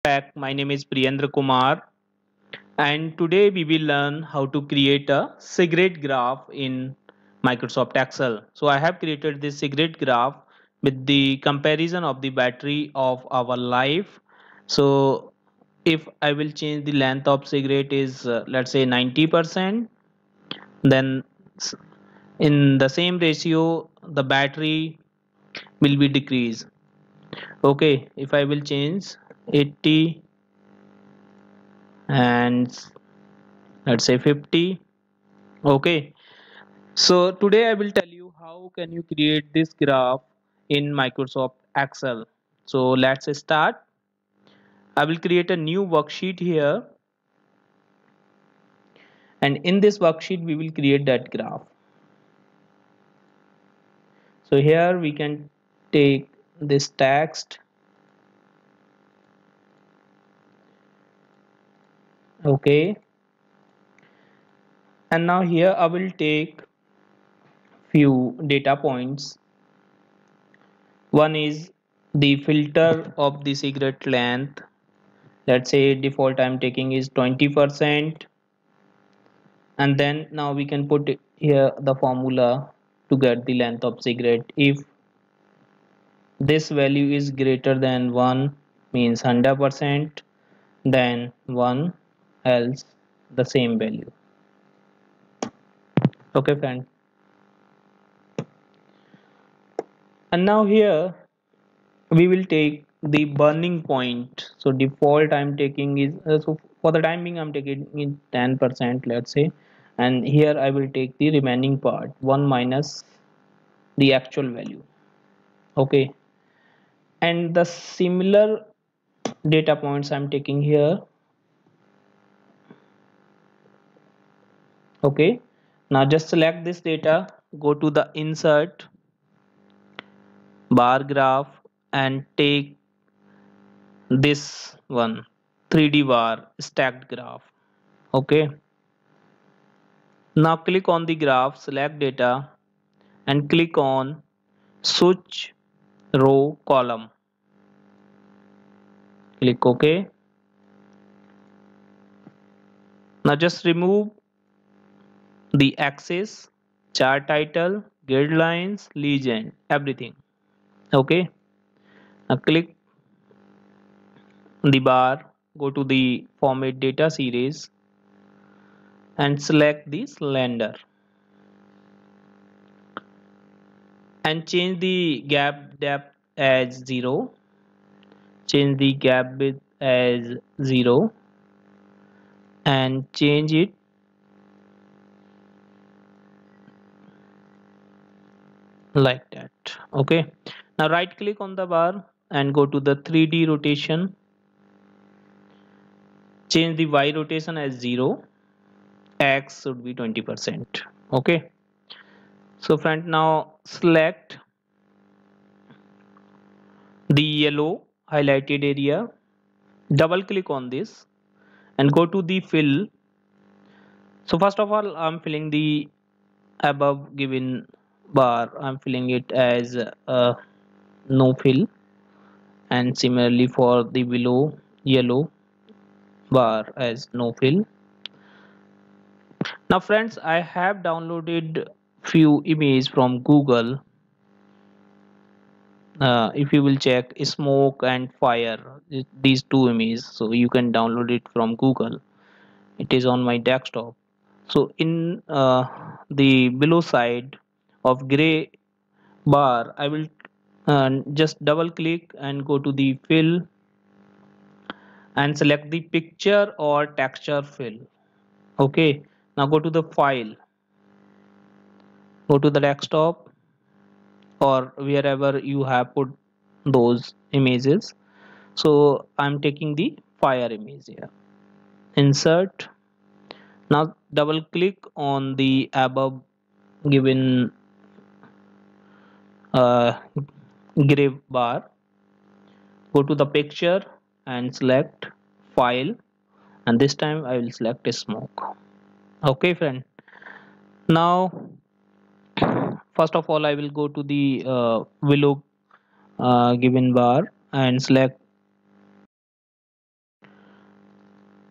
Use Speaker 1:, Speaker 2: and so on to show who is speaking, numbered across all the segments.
Speaker 1: back. My name is Priyendra Kumar, and today we will learn how to create a cigarette graph in Microsoft Excel. So I have created this cigarette graph with the comparison of the battery of our life. So if I will change the length of cigarette is let's say 90%, then in the same ratio the battery will be decreased. Okay, if I will change 80 and let's say 50. Okay, so today I will tell you how can you create this graph in Microsoft Excel. So let's start. I will create a new worksheet here, and in this worksheet we will create that graph. So here we can take this text. Okay, and now here I will take few data points. One is the filter of the cigarette length. Let's say default I'm taking is 20%, and then now we can put here the formula to get the length of cigarette. If this value is greater than 1 means 100%, then 1, else the same value. Okay friend, and now here we will take the burning point. So default I'm taking is so for the time being I'm taking in 10%, let's say, and here I will take the remaining part 1 minus the actual value. Okay, and the similar data points I'm taking here. Okay, now just select this data, go to the insert bar graph and take this one 3D bar stacked graph. Okay, now click on the graph, select data and click on switch row column. Click OK. Now just remove the axis, chart title, grid lines, legend, everything. Okay, now click the bar, go to the format data series and select the cylinder and change the gap depth as 0, change the gap width as 0 and change it like that. Okay, now right click on the bar and go to the 3D rotation, change the Y rotation as 0, X should be 20%. Okay, so friend, now select the yellow highlighted area, double click on this and go to the fill. So first of all I'm filling the above given bar, I'm filling it as no fill, and similarly for the below yellow bar as no fill. Now friends, I have downloaded few images from Google. If you will check smoke and fire, these two images, so you can download it from Google. It is on my desktop. So in the below side of gray bar I will just double click and go to the fill and select the picture or texture fill. Okay, now go to the file, go to the desktop or wherever you have put those images. So I'm taking the fire image here, insert. Now double click on the above given uh, gray bar, go to the picture and select file, and this time I will select smoke. Okay friend, now first of all I will go to the below given bar and select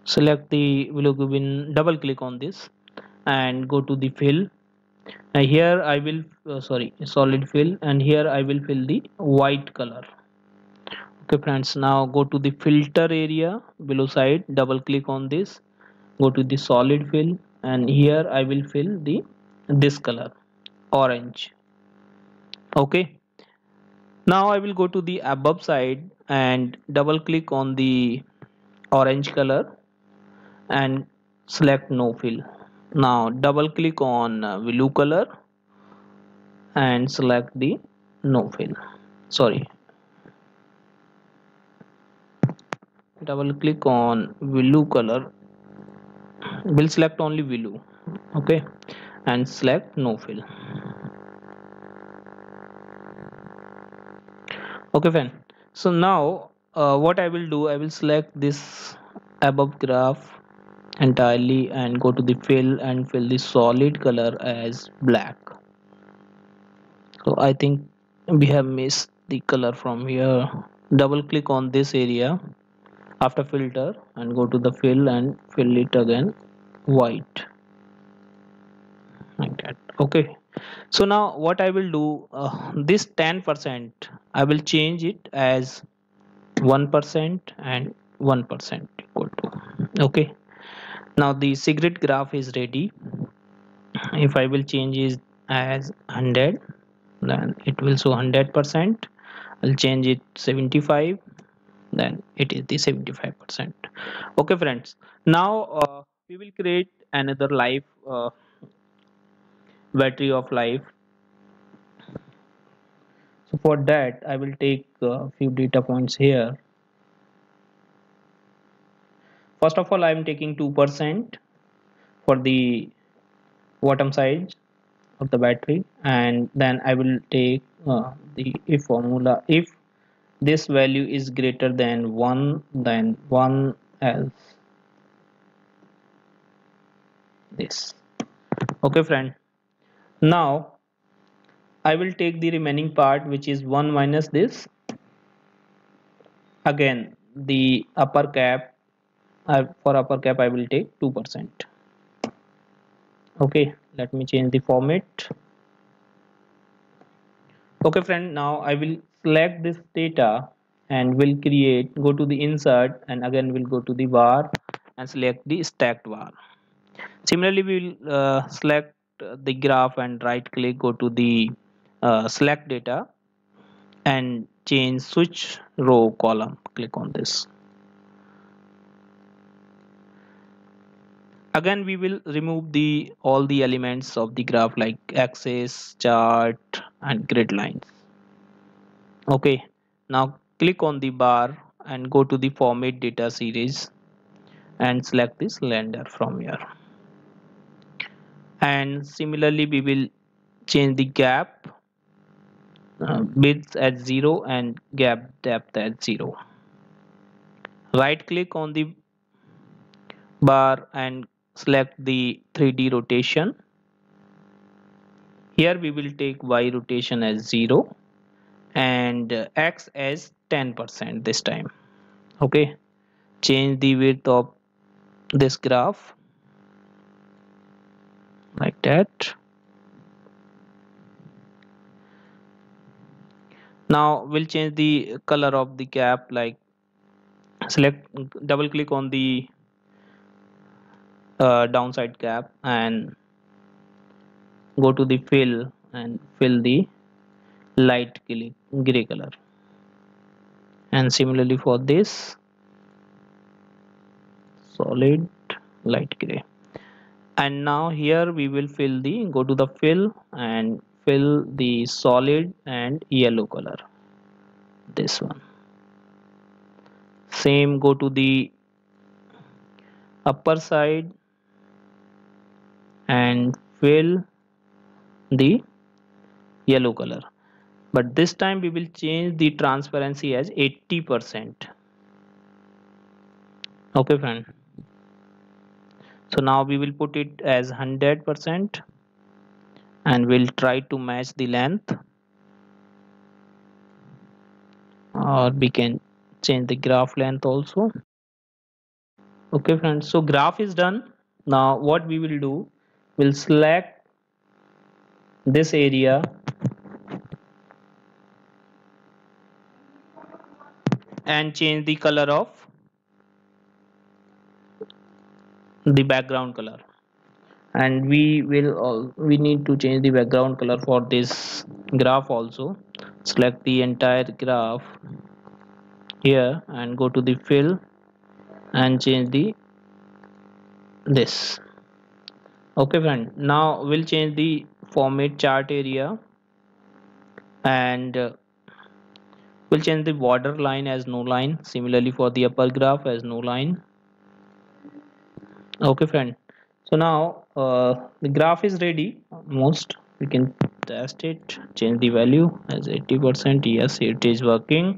Speaker 1: Select the bilirubin, double click on this and go to the fill. And here I will sorry, solid fill, and here I will fill the white color. Okay friends, now go to the filter area below side, double click on this, go to the solid fill, and here I will fill the this color, orange. Okay, now I will go to the above side and double click on the orange color and select no fill. Now double click on blue color and select the no fill, sorry, double click on blue color, will select only blue. Okay, and select no fill. Okay fine. So now what I will do, I will select this above graph entirely and go to the fill and fill the solid color as black. So I think we have missed the color from here. Double click on this area after filter and go to the fill and fill it again white, like that. Okay, so now what I will do, this 10% I will change it as 1% and 1% equal to. Okay, now the cigarette graph is ready. If I will change it as 100, then it will show 100%. I'll change it 75, then it is the 75%. Okay friends, now we will create another life, battery of life. So for that I will take a few data points here. First of all, I am taking 2% for the bottom side of the battery, and then I will take the if formula. If this value is greater than 1, then 1, else this. Okay friend, now I will take the remaining part, which is 1 minus this, again the upper cap. For upper cap I will take 2%. Okay, let me change the format. Okay friend, now I will select this data and will create, go to the insert, and again will go to the bar and select the stacked bar. Similarly we will select the graph and right click, go to the select data and change switch row column, click on this. Again we will remove the all the elements of the graph like axis, chart and grid lines. Okay, now click on the bar and go to the format data series and select this lender from here. And similarly we will change the gap width at 0 and gap depth at 0. Right click on the bar and select the 3D rotation. Here we will take Y rotation as 0 and X as 10% this time. Okay, change the width of this graph like that. Now we'll change the color of the cap, like select, double click on the downside cap and go to the fill and fill the light gray color, and similarly for this solid light gray. And now here we will fill the, go to the fill and fill the solid and yellow color, this one. Same, go to the upper side and fill the yellow color, but this time we will change the transparency as 80%. Okay friend, so now we will put it as 100% and we'll try to match the length, or we can change the graph length also. Okay friends, so graph is done. Now what we will do, we'll select this area and change the color of the background color. And we need to change the background color for this graph also. Select the entire graph here and go to the fill and change the this. Okay friend, now we'll change the format chart area, and we'll change the border line as no line, similarly for the upper graph as no line. Okay friend, so now the graph is ready almost. We can test it, change the value as 80%. Yes, it is working.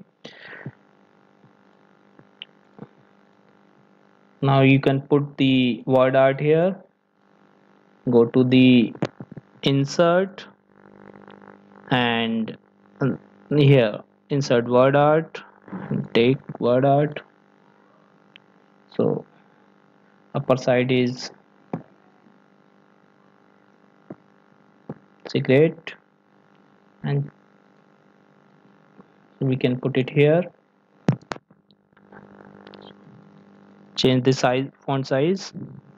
Speaker 1: Now you can put the word art here, go to the insert, and here insert word art, take word art. So upper side is secret, and we can put it here. Change the size, font size,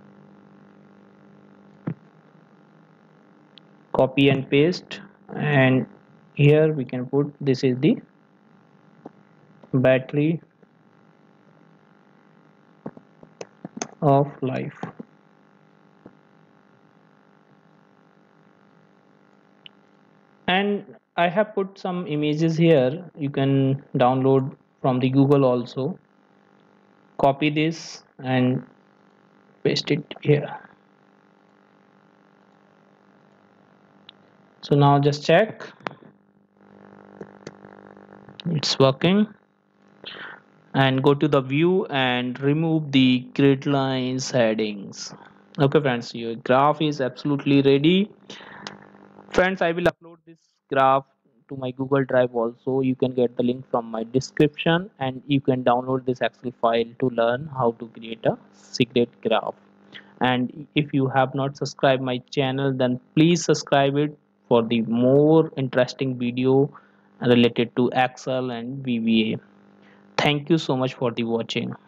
Speaker 1: copy and paste, and here we can put this is the battery of life. And I have put some images here, you can download from the Google also. Copy this and paste it here. So now just check it's working, and go to the view and remove the grid lines headings. Okay friends, your graph is absolutely ready. Friends, I will upload this graph to my Google Drive also. You can get the link from my description, and you can download this Excel file to learn how to create a secret graph. And if you have not subscribed my channel, then please subscribe it for the more interesting video related to Excel and VBA. Thank you so much for the watching.